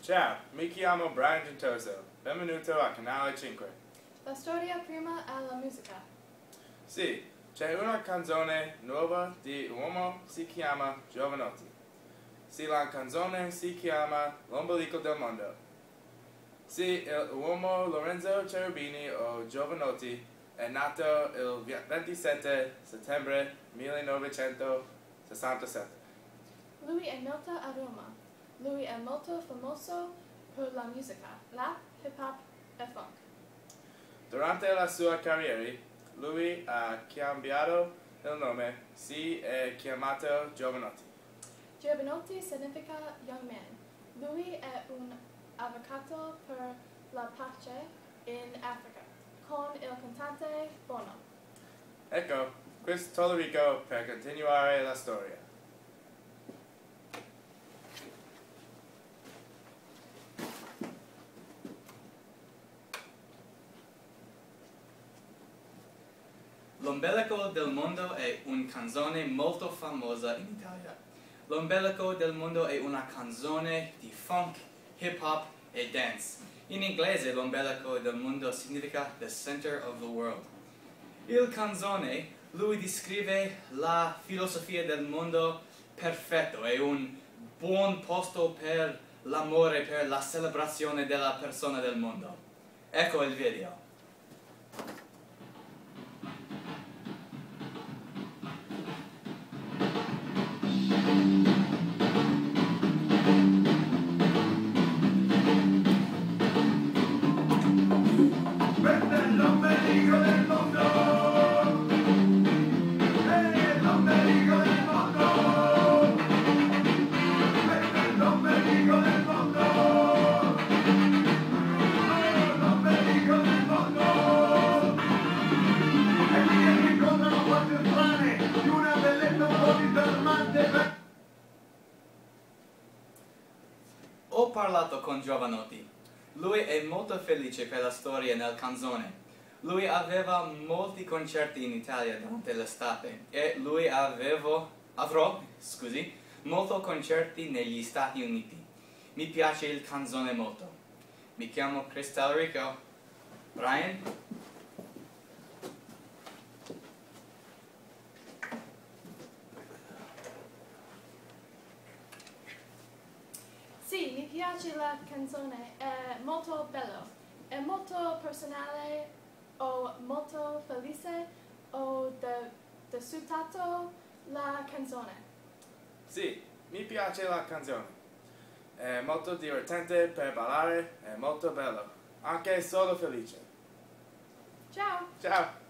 Ciao, mi chiamo Brian Gentoso. Benvenuto a Canale 5. La storia prima alla musica. Sì, c'è una canzone nuova di un uomo, si chiama Jovanotti. Sì, la canzone si chiama L'ombelico del mondo. Sì, l'uomo Lorenzo Cherubini o Jovanotti è nato il 27 settembre 1967. Lui è nato a Roma. Lui è molto famoso per la musica, rap, hip hop e funk. Durante la sua carriera, lui ha cambiato il nome, si è chiamato Jovanotti. Jovanotti significa young man. Lui è un avvocato per la pace in Africa, con il cantante Bono. Ecco, questo lo dico per continuare la storia. L'ombelico del mondo è una canzone molto famosa in Italia. L'ombelico del mondo è una canzone di funk, hip hop e dance. In inglese l'ombelico del mondo significa the center of the world. Il canzone, lui descrive la filosofia del mondo perfetto, è un buon posto per l'amore, per la celebrazione della persona del mondo. Ecco il video. L'ombelico del mondo, l'ombelico del mondo, l'ombelico del mondo, l'ombelico del mondo, e qui che si incontrano quattro strane di una bellezza un po' disarmante. Ho parlato con Jovanotti. Lui è molto felice per la storia nel canzone. Lui aveva molti concerti in Italia durante l'estate e lui avrò molti concerti negli Stati Uniti. Mi piace il canzone molto. Mi chiamo Cristal Rico. Brian? Sì, mi piace la canzone, è molto bello, è molto personale, ho molto felice, ho disfruttato la canzone. Sì, mi piace la canzone. È molto divertente per ballare, è molto bello. Anche solo felice. Ciao! Ciao!